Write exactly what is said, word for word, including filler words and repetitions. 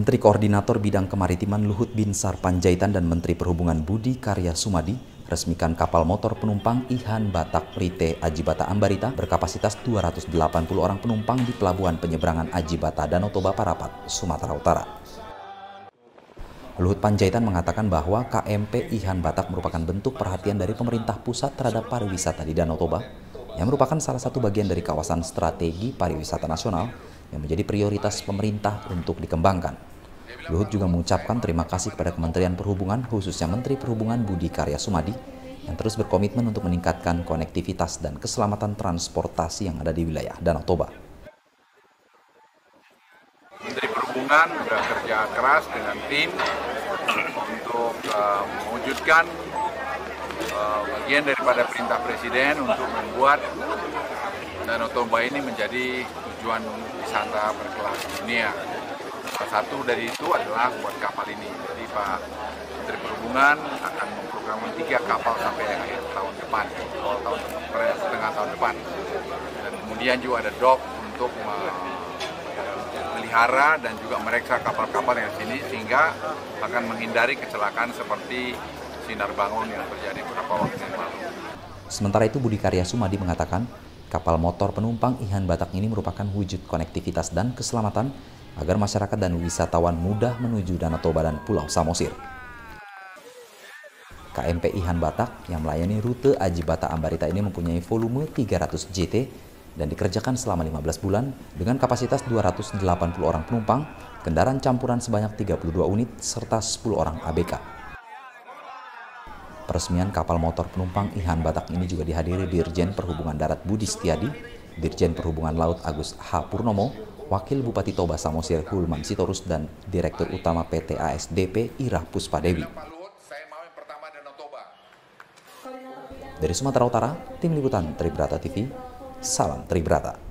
Menteri Koordinator Bidang Kemaritiman Luhut Binsar Panjaitan dan Menteri Perhubungan Budi Karya Sumadi resmikan kapal motor penumpang Ihan Batak Rite Ajibata Ambarita berkapasitas dua ratus delapan puluh orang penumpang di Pelabuhan Penyeberangan Ajibata Danau Toba Parapat, Sumatera Utara. Luhut Panjaitan mengatakan bahwa K M P Ihan Batak merupakan bentuk perhatian dari pemerintah pusat terhadap pariwisata di Danau Toba, yang merupakan salah satu bagian dari kawasan strategi pariwisata nasional yang menjadi prioritas pemerintah untuk dikembangkan. Luhut juga mengucapkan terima kasih kepada Kementerian Perhubungan, khususnya Menteri Perhubungan Budi Karya Sumadi, yang terus berkomitmen untuk meningkatkan konektivitas dan keselamatan transportasi yang ada di wilayah Danau Toba. Menteri Perhubungan sudah kerja keras dengan tim untuk uh, mewujudkan uh, bagian daripada perintah Presiden untuk membuat Danau Toba ini menjadi tujuan wisata berkelas dunia. Salah satu dari itu adalah buat kapal ini. Jadi Pak Menteri Perhubungan akan memprogramkan tiga kapal sampai akhir tahun depan, atau tahun setengah tahun depan. Dan kemudian juga ada dock untuk memelihara dan juga mereksa kapal-kapal yang sini sehingga akan menghindari kecelakaan seperti Sinar Bangun yang terjadi beberapa waktu yang lalu. Sementara itu Budi Karya Sumadi mengatakan kapal motor penumpang Ihan Batak ini merupakan wujud konektivitas dan keselamatan agar masyarakat dan wisatawan mudah menuju Danau Toba dan Pulau Samosir. K M P Ihan Batak yang melayani rute Ajibata Ambarita ini mempunyai volume tiga ratus J T dan dikerjakan selama lima belas bulan dengan kapasitas dua ratus delapan puluh orang penumpang, kendaraan campuran sebanyak tiga puluh dua unit, serta sepuluh orang A B K. Peresmian kapal motor penumpang Ihan Batak ini juga dihadiri Dirjen Perhubungan Darat Budi Setiadi, Dirjen Perhubungan Laut Agus H. Purnomo, Wakil Bupati Toba Samosir Hulman Sitorus, dan Direktur Utama P T A S D P Irah Puspadewi. Dari Sumatera Utara, Tim Liputan Tribrata T V, salam Tribrata.